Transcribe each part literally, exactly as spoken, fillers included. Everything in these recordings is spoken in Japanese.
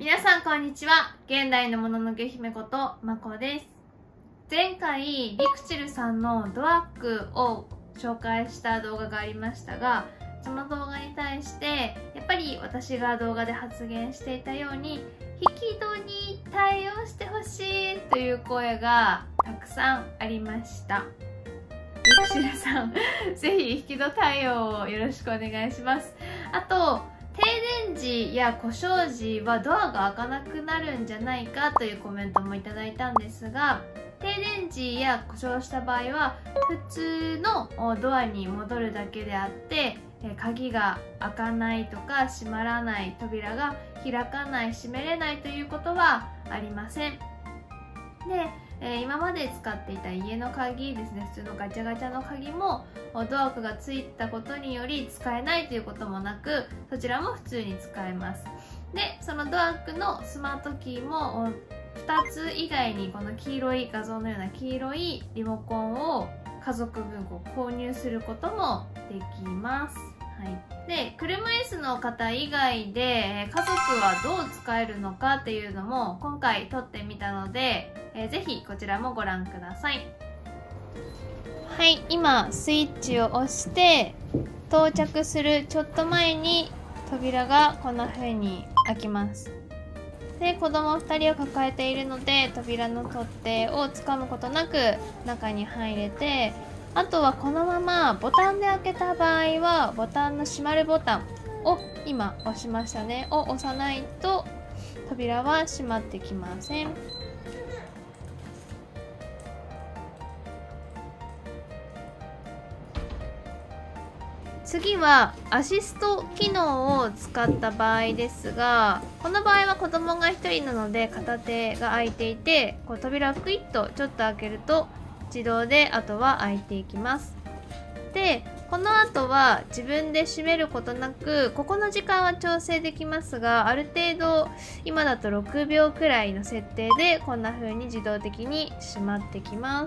皆さんこんにちは。現代のもののけ姫ことまこです。前回リクチルさんのドワークを紹介した動画がありましたが、その動画に対してやっぱり私が動画で発言していたように引き戸に対応してほしいという声がたくさんありました。リクチルさんぜひ引き戸対応をよろしくお願いします。あと停電時や故障時はドアが開かなくなるんじゃないかというコメントもいただいたんですが、停電時や故障した場合は普通のドアに戻るだけであって、鍵が開かないとか閉まらない、扉が開かない、閉めれないということはありません。でえー、今まで使っていた家の鍵ですね、普通のガチャガチャの鍵もドアークがついたことにより使えないということもなく、そちらも普通に使えます。でそのドアークのスマートキーもふたつ以外にこの黄色い画像のような黄色いリモコンを家族分購入することもできます。はい、で車椅子の方以外で家族はどう使えるのかっていうのも今回撮ってみたので、えー、ぜひこちらもご覧ください。はい、今スイッチを押して到着するちょっと前に扉がこんな風に開きます。で子供ふたりを抱えているので扉の取っ手を掴むことなく中に入れて、あとはこのままボタンで開けた場合はボタンの閉まるボタンを今押しましたねを押さないと扉は閉まってきません。次はアシスト機能を使った場合ですが、この場合は子供がひとりなので片手が開いていて、こう扉をクイッとちょっと開けると自動であとは開いていきます。でこの後は自分で閉めることなく、ここの時間は調整できますが、ある程度今だとろくびょうくらいの設定でこんな風に自動的に閉まってきます。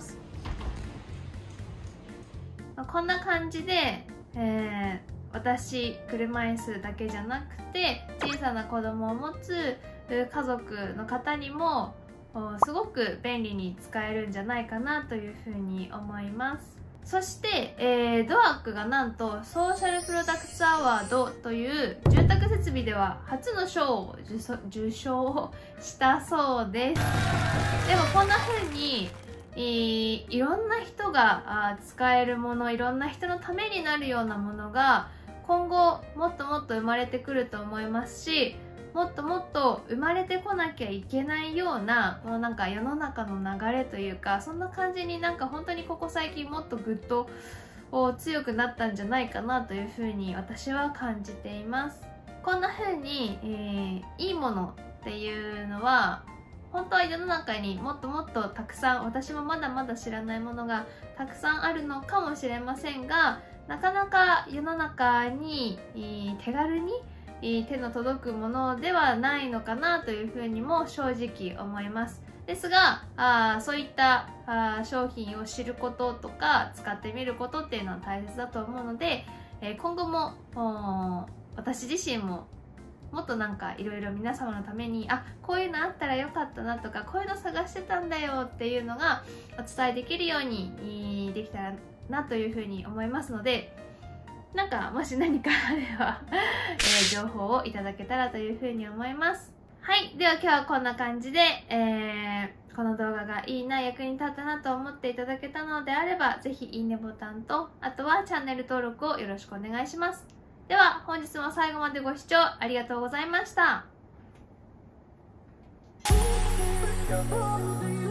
こんな感じで、えー、私車椅子だけじゃなくて小さな子供を持つ家族の方にもすごく便利に使えるんじゃないかなというふうに思います。そして、えー、ドアークがなんとソーシャルプロダクツアワードという住宅設備では初の賞を受賞したそうです。でもこんな風にい, いろんな人が使えるもの、いろんな人のためになるようなものが今後もっともっと生まれてくると思いますし、もっともっと生まれてこなきゃいけないようなこのなんか世の中の流れというか、そんな感じになんか本当にここ最近もっとぐっと強くなったんじゃないかなというふうに私は感じています。こんなふうに、えー、いいものっていうのは本当は世の中にもっともっとたくさん、私もまだまだ知らないものがたくさんあるのかもしれませんが、なかなか世の中に手軽に手の届くものではないのかなというふうにも正直思います。ですがあそういったあ商品を知ることとか使ってみることっていうのは大切だと思うので、今後も私自身ももっとなんかいろいろ皆様のために、あこういうのあったらよかったなとか、こういうの探してたんだよっていうのがお伝えできるようにできたらなというふうに思いますので、なんかもし何かあれば、えー、情報をいただけたらというふうに思います。はい、では今日はこんな感じで、えー、この動画がいいな、役に立ったなと思っていただけたのであれば、ぜひいいねボタンと、あとはチャンネル登録をよろしくお願いします。では本日も最後までご視聴ありがとうございました。